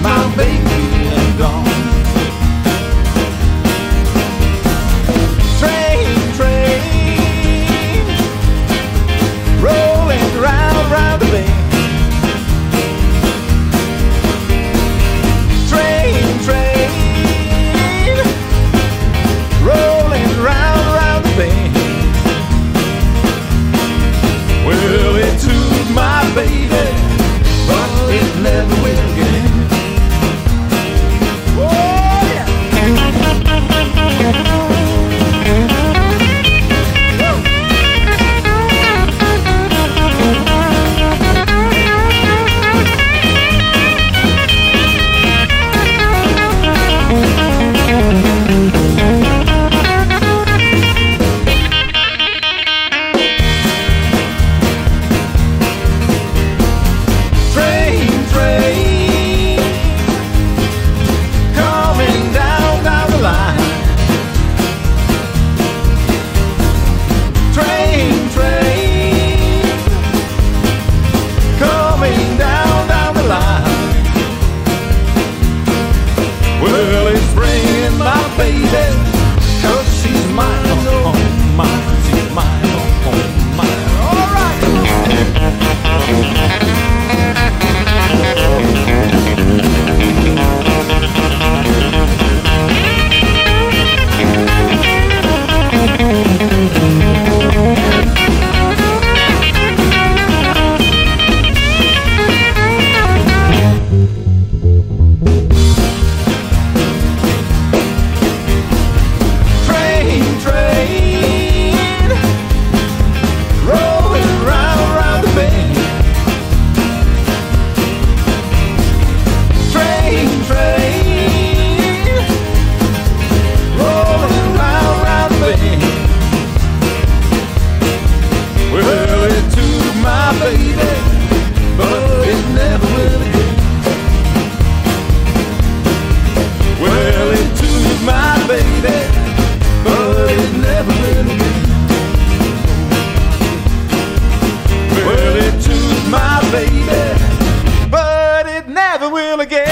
my baby and gone. Train, train, rolling round, round the bend. Train, train, rolling round, round the bend. Well, it took my baby, but it never will again. Oh, yeah. Well, it took my baby, but it never will again.